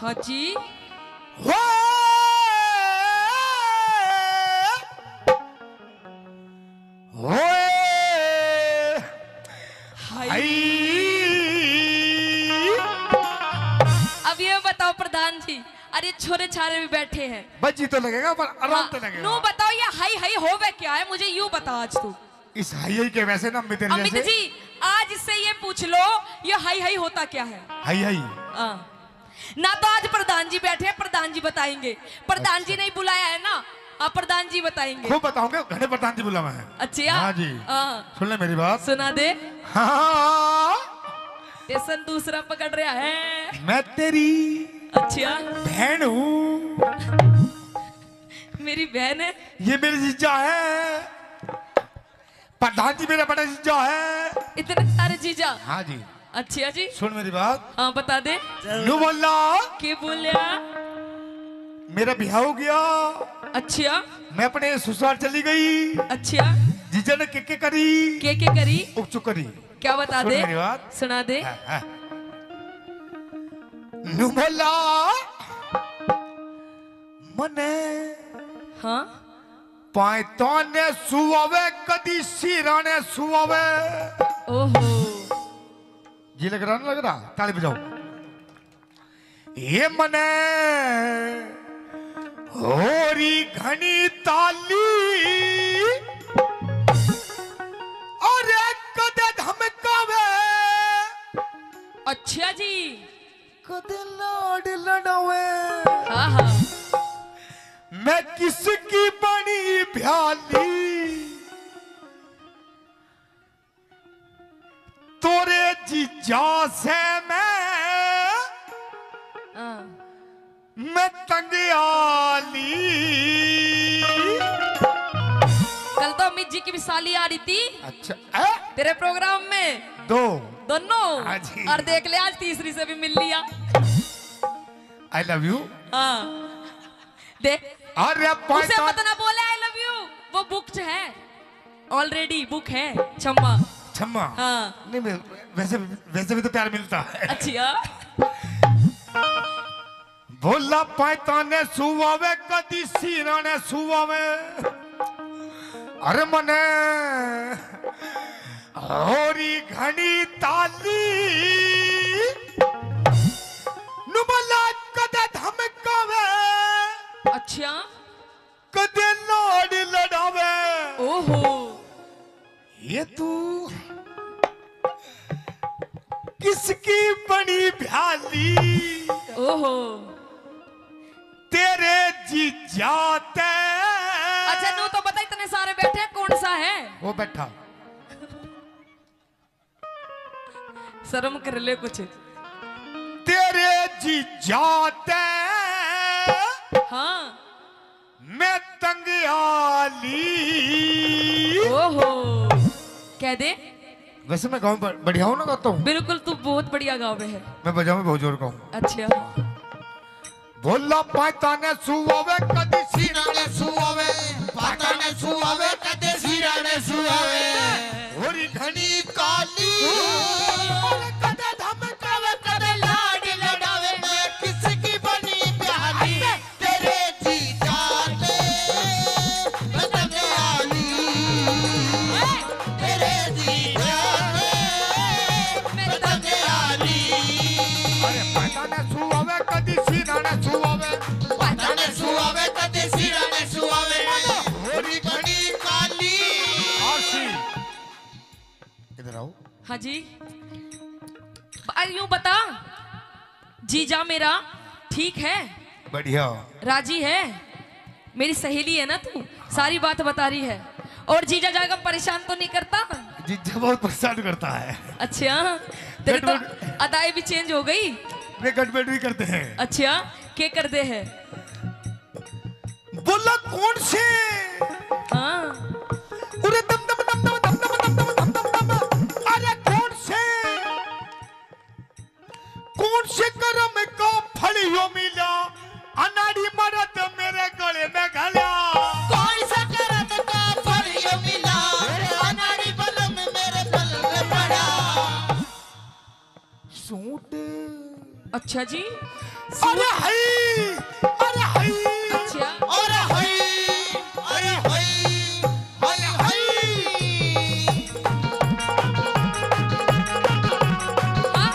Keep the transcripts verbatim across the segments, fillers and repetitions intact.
हाँ जी। हो अब ये बताओ प्रधान जी, अरे छोरे छारे भी बैठे हैं, बच्ची तो लगेगा पर आराम हाँ, तो लगेगा। नो बताओ ये हाई हाई होवे क्या है, मुझे यूं बता आज तू। इस हाई के वैसे ना मित्र अमित जैसे जी आज इससे ये पूछ लो ये हाई हाई होता क्या है। हाई हाई हाँ। ना तो आज प्रधान जी बैठे हैं, प्रधान जी बताएंगे। प्रधान जी ने बुलाया है ना, आप प्रधान जी बताएंगे। खूब बताऊंगे, घने प्रधान जी बुलावा है। अच्छा हाँ जी। हाँ। सुन ले मेरी बात, सुना दे। हाँ टेसन दूसरा पकड़ रहा है। मैं तेरी अच्छा बहन हूँ। मेरी बहन है, ये मेरी जीजा है, प्रधान जी मेरा बड़ा जीजा है। इतने सारे जीजा। हाँ जी। अच्छा जी सुन मेरी बात, हाँ बता दे। नु बोला के बोलिया। मेरा ब्याह हो गया, अच्छा मैं अपने ससुराल चली गई। अच्छा जीजा ने के के करी, के के करी, उपचुक करी। क्या बता सुन दे, मेरी बात, सुना दे। हाँ, हाँ। नु बोला मने हाँ पायताने सुआवे कदी सिराने सुआवे। ओहो जी लग रहा ना, लग रहा, ताली बजाओ। ये मने होरी घनी ताली और कदे धमकावे। अच्छा जी कदे लाड लड़ावे। हाँ हाँ मैं किसकी बनी भ्याली, तोरे जीजा से मैं हाँ। मैं तंग आली। कल तो अमित जी की भी साली आ रही थी अच्छा है? तेरे प्रोग्राम में, दो दोनों। हाँ जी। और देख ले आज तीसरी से भी मिल लिया। I love you. हाँ देख अरे उसे मत ना बोले आई लव यू, वो बुक है ऑलरेडी, बुक है छम्मा। छम्मा हाँ नहीं, वैसे वैसे भी तो प्यार मिलता है। अच्छा बोला पायताने सुआवे कदी सिराने सुआवे। अरे मने होरी घनी ताली नुमला कदे धमकावे। अच्छा कदे लाड लड़ावे। ओहो ये तू किसकी बनी भ्याली, ओहो तेरे जीजा ते। अच्छा नू तो बता, इतने सारे बैठे हैं, कौन सा है? वो बैठा शर्म कर ले कुछ। तेरे जीजा ते हाँ मैं तंग आली। ओहो कह दे। वैसे मैं गाँव बढ़िया हूँ ना, गाता हूँ। बिल्कुल तू बहुत बढ़िया गाँव में है। मैं बजाऊँ बहुत जोर का हूँ। अच्छा बोला पायताने सुआवे कदी सिराने सुआवे, पाताने सुआवे, कदे सिराने सुआवे। होरी घनी काली कदे धमकावे, कदे लाड लड़ावे। मैं किसकी बनी प्याली, तेरे जीजा ने मैं तंग आली। तेरे जीजा ने मैं तंग आली। अरे पायताने सुआवे कदी सिराने सुआवे। पाताने सुआवे, कदे सिराने सुआवे। होरी घनी काली। आरसी इधर आओ। हाँ जी। अरे यूं बता, जीजा मेरा ठीक है, बढ़िया। राजी है, मेरी सहेली है ना तू, सारी बात बता रही है। और जीजा जाएगा परेशान तो नहीं करता? जीजा बहुत परेशान करता है। अच्छा तेरे तो अदाई भी चेंज हो गई। वे गड़बड़ भी करते हैं। अच्छा क्या कर दे है? बोला कौन से? हाँ उरे दम दम दम दम दम दम दम दम दम दम। अरे कौन से, कौन से कर्म का फल यो मिला, अनाड़ी मरद मेरे गले में घला। कौन सा करम का फल यो मिला, अनाड़ी बलम मेरे गल में पड़ा। सूट अच्छा जी। अरे हई अरे हई अच्छा अरे हई अरे हई हई हई हाँ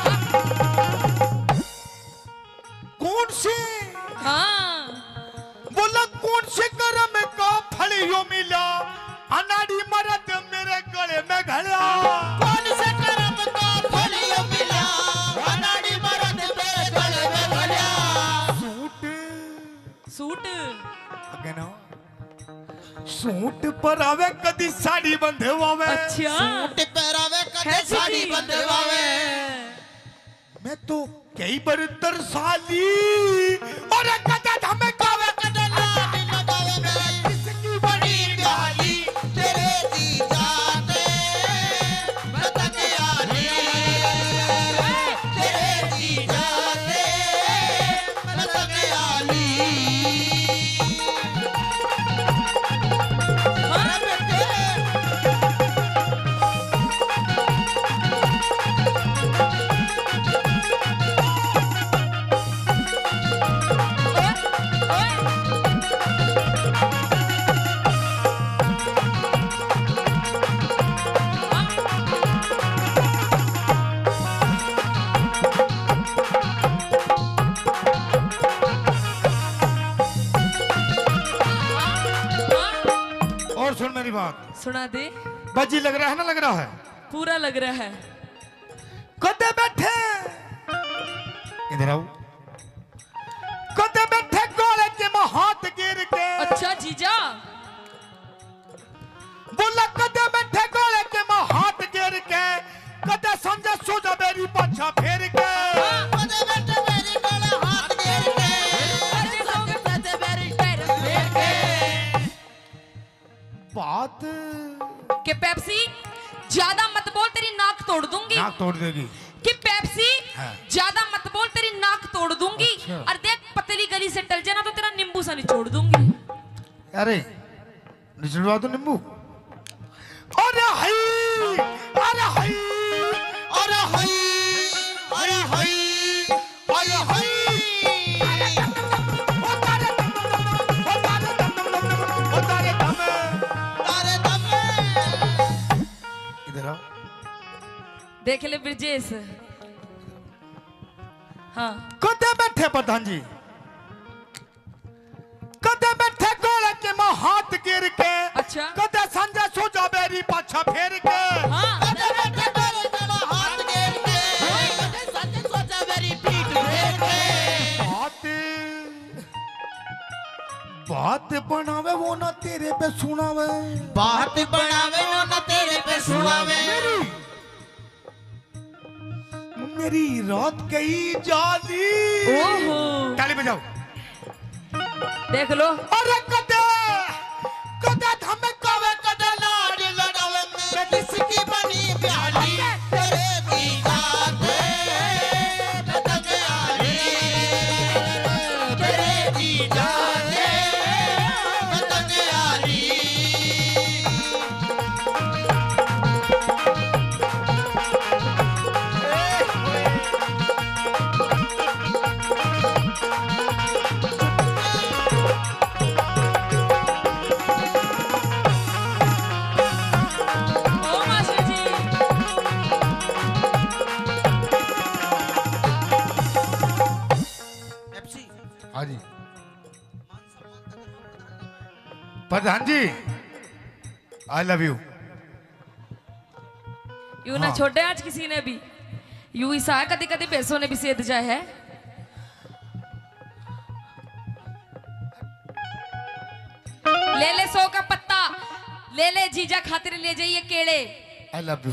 कौन से हाँ बोला कौन से कर्म का फल यो मिला अनाड़ी मरद मेरे गले में घड़ा कौन से कर्म का फल यो मिला अनाड़ी मरद तेरे गले में घड़ा सूट सूट अगे ना सूट पर आवे कदी साड़ी बंधवावे अच्छा सूट पहरावे कदे है साड़ी जी। बंधवावे मैं तो कई बार तरसाली और कदा धमकावे कदे लाडी लगावे मैं किसकी बड़ी प्याली तेरे जीजा दे बतक आली तेरे जीजा दे बतक आली अरे बेटे और सुन मेरी बात सुना दे। बाजी लग रहा है ना लग रहा है पूरा लग रहा है। कदे बैठे इधर आओ कदे बैठे गोले के में हाथ गिर के अच्छा जीजा बोला कदे बैठे गोले के में हाथ गिर के कदे समझे सोजा मेरी पाछा फेर के कदे बेटे मेरी गले हाथ गिर के अरे सोगे पते मेरी पैर फेर के बात कि पेप्सी ज्यादा मत बोल तेरी नाक तोड़ दूंगी। नाक तोड़ देगी कि पेप्सी हाँ। ज्यादा मत बोल तेरी नाक तोड़ दूंगी। अच्छा। और देख पतली गली से टल जाना तो तेरा नींबू सा निचोड़ दूंगी। अरे निचड़वा दो नींबू अरे हई अरे हई अरे हई अरे हई अरे हई ओ तारे दम दम दम दम, ओ तारे दम दम दम, ओ तारे दम तारे दमे इधर आओ देख ले ब्रजेश। हाँ कदे बैठे प्रधान जी कदे बैठे गोले के में हाथ गिर के अच्छा कदे संजय सोजा मेरी पाछा फेर के हाँ कदे बेटे मेरी गले हाथ गिर के कदे सच सोचा मेरी पीठ फेर के बात बात बनावे वो ना तेरे पे सुनावे बात बनावे ना ना तेरे पे सुनावे मेरी रात गई जाली ओहो ताली बजाओ देख लो। अरे कदे कदे धमकावे कदे लाड लगावे मैं किसकी बनी प्याली तेरे जीजा दे बतक आली तेरे जीजा दे बतक आली ओ मास्टर जी पेप्सी हाँ जी प्रधान जी आई लव यू यू ना हाँ। छोड़े आज किसी ने भी यू ईसा कदी कदी पैसों ने भी सेध जाए है। ले ले सौ का पत्ता ले ले जीजा खातिर ले जाइए केड़े। आई लव यू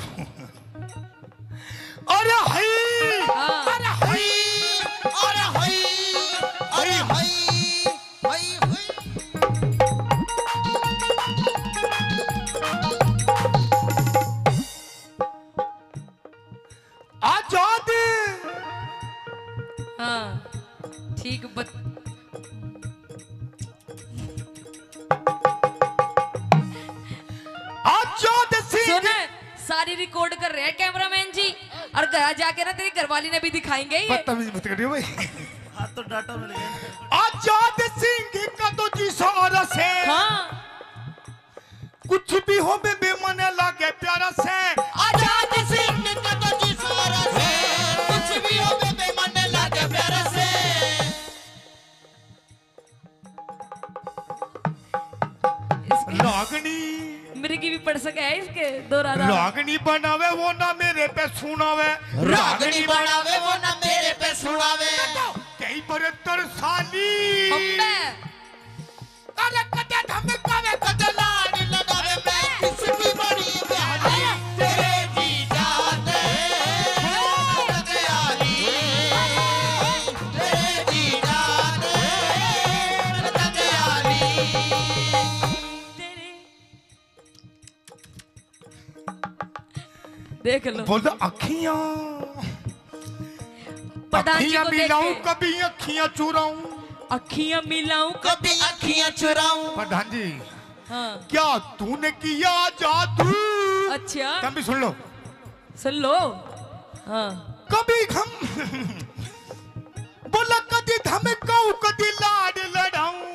अरे हई हाँ। अरे हई अरे हई अरे हई हई हई आजाद हाँ ठीक बत आजाद सिंह सुन सारी रिकॉर्ड कर रहे हैं कैमरामैन जी। और गया जाके ना तेरी घरवाली ने भी दिखाएंगे ये। बदतमीज मत करियो भाई। हाथ तो डाटा मिल गया। आजाद सिंह का तो जी सारा से हाँ कुछ भी हो बे मन लागे प्यारा से। आजाद सिंह का तो जी सारा से कुछ भी हो बे मन लागे प्यारा से। लागनी मिर्गी भी पढ़ सके है इसके दो राधा। लागनी बनावे वो ना मेरे पे सुनावे। रागनी बनावे वो ना मेरे पे सुनावे। कई बरतर साली अम्बे अरे कदे धमकावे कदे लाड लगावे मैं किसकी बड़ी प्यारी तेरे जी जाते लगे आली तेरे जी जाते लगे आली। तेरे देख लो बोल अखियां प्रधान जी अखियां को देख मिलाऊं के। कभी अखियां चुराऊं। अखियां मिलाऊं कभी अखियां चुराऊं। प्रधान जी हाँ क्या तूने किया जादू। अच्छा तुम भी सुन लो। सुन लो हाँ कभी हम बोला कदी धमकाऊं कदी लाड लड़ाऊं।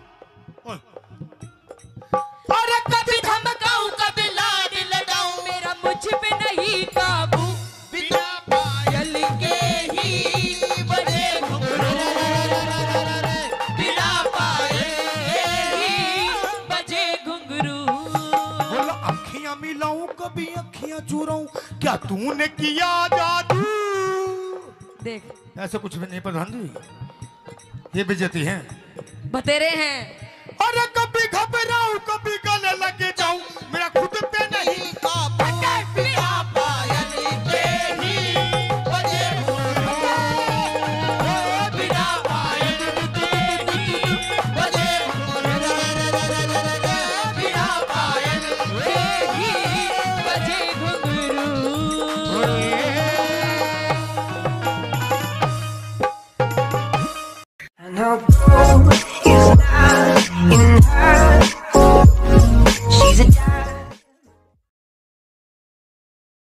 अरे कभी धमकाऊं कभी लाड लगाऊं। मेरा मुझ पे नहीं काबू बिना पायल के ही बजे घुंघरू बिना पायल के ही बजे घुंघरू। बोला अखियां मिलाऊं कभी अखियां चुराऊं। क्या तूने किया जादू। देख ऐसा कुछ भी नहीं प्रधान जी ये बेइज्जती है। बतेरे हैं अरे कभी घबराऊं कभी गले लगे जाऊं मेरा खुद पे नहीं काबू